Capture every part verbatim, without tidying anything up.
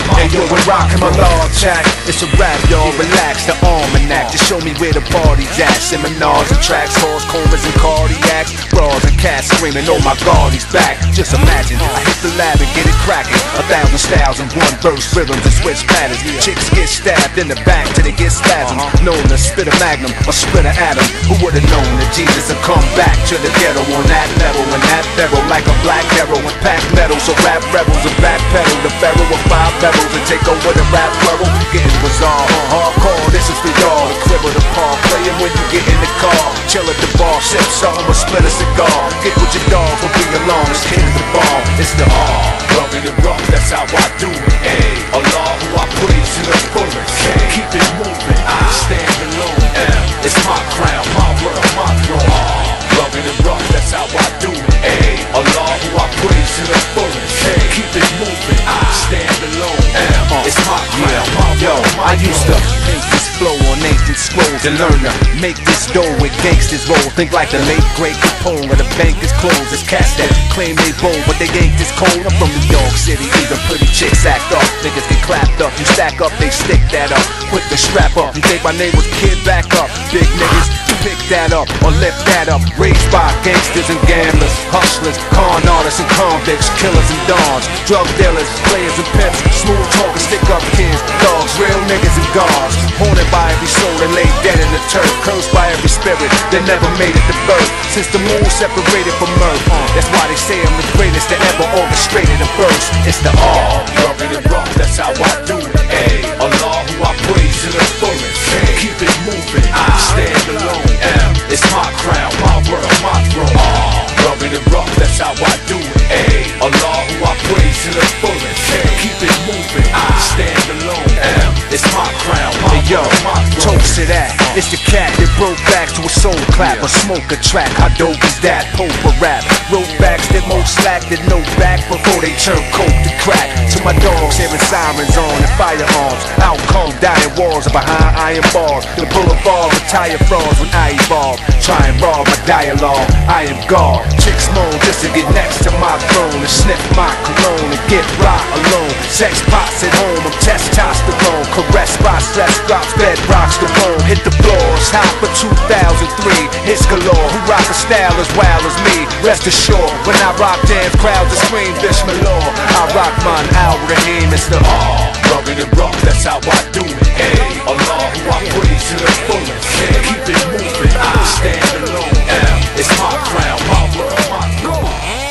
Hey yo, we're rockin' my law jack. It's a rap, y'all, relax, the almanac. Just show me where the party's at. Seminars and tracks, horse comas and cardiacs. Bras and cats screaming, oh my God, he's back. Just imagine, I hit the lab and get it crackin'. A thousand styles in one verse, rhythms and switch patterns. Chicks get stabbed in the back till they get spasms. Known to spit a magnum or split an atom. Who would've known that Jesus would come back to the ghetto on that level? And that barrel like a black arrow and pack metal. So rap rebels and backpedal the barrel of five pebbles and take over the rap world. Getting bizarre, hardcore, this is for y'all. The crib of the park, playing when you get in the car. Chill at the bar, sip something or split a cigar. Get with your dog or be alone, it's king of the bar. It's the R, rubbing it rough, that's how I do it. Ay, Allah who I praise to the fullest. Keep it moving, I stand alone. M, it's my crown, my world, my throne. R, rubbing it rough, that's how I do it. Ay, Allah who I praise to the fullest. Keep it moving, I stand alone. M, it's my crown, my world, my throne. I used to make this flow on ancient scrolls and learn to make this dough with gangsters roll. Think like the late great Capone where the bank is closed. It's cats that claim they bold but they ain't this cold. I'm from New York City, even pretty chicks act up. Niggas get clapped up, you stack up, they stick that up. Quick to strap up, you think my name was Kid, back up. Big niggas, pick that up or lift that up. Raised by gangsters and gamblers, hustlers, con artists and convicts, killers and dons, drug dealers, players and pimps, smooth talkers, stick up kids, dogs, real niggas and guards. Haunted by every soul that lay dead in the turf, cursed by every spirit that never made it to birth. Since the moon separated from earth, that's why they say I'm the greatest that ever orchestrated a verse. It's the R, rubbing it rough, that's how I do it. A, Allah who I praise to the fullest. Keep it moving, I stand alone. M, it's my crown, my world, my throne. R, rubbing it rough, that's how I do it. A, Allah who I praise to the fullest. Keep it moving, I stand alone. M, it's my crown, my hey, yo, world, my throne. Toast to that, it's the cat that broke back to a soul clap, a smoke a track. How dope is that? Pope for rap. Rope backs that most slack that no back before they turn coke to crack. To my dogs, hearing sirens on and firearms. Out come dying walls behind iron bars. The boulevard retire frauds when I evolve. Try and rob my dialogue. I am God. Chicks moan just to get next to my throne and sniff my cologne and get rock alone. Sex pots at home, I'm testosterone. Caress by stress drops, bed rocks the bone. Hit the floors, hot for two thousand three. Hits galore, who rock a style as wild as me. Rest assured, when I rock dance crowds that scream Bismillah. I rock mine out with a aim, it's the R, rubbing it rough, that's how I do it. Ay, Allah who I praise to the fullest. Keep it moving, I stand alone. M, it's my crown, my world, my throne.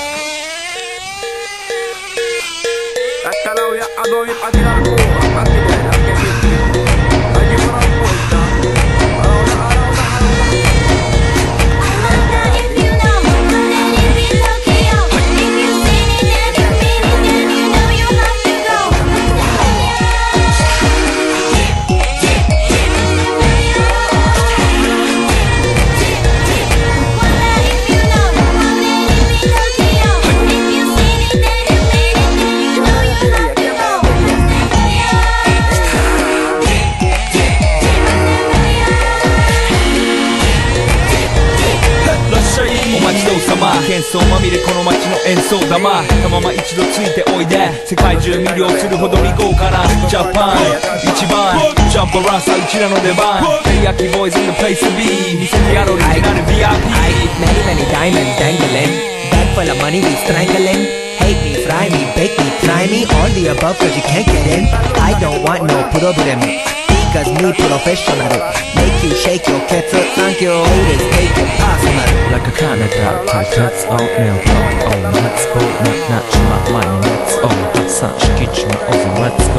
喧騒まみれこの街の演奏玉たまま一度ついておいで世界中魅了するほどに豪華なジャパン一番ジャンプランサーうちらの出番テリヤキボーイズ in the place to be 見せてやろうオリジナル ブイアイピー Many many diamonds dangling Bag full of money we strangling Hate me, fry me, bake me, try me All the above cause you can't get in I don't want no problem Because me professional Make you shake your kettle Thank you haters take it personal Like a Canada type Let's all nail top Oh let's go Not not my money Let's all Such kitchen over Let's